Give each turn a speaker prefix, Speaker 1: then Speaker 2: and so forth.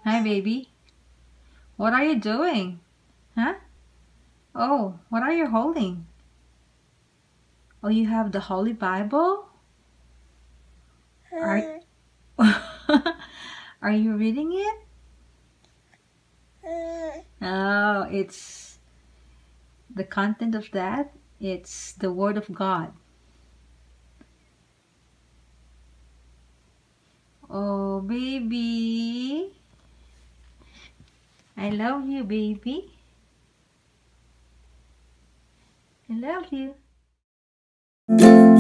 Speaker 1: Hi, baby. What are you doing? Huh? Oh, what are you holding? Oh, you have the Holy Bible? Are, are you reading it? Oh, it's the content of that. It's the Word of God. Oh, baby. I love you, baby. I love you.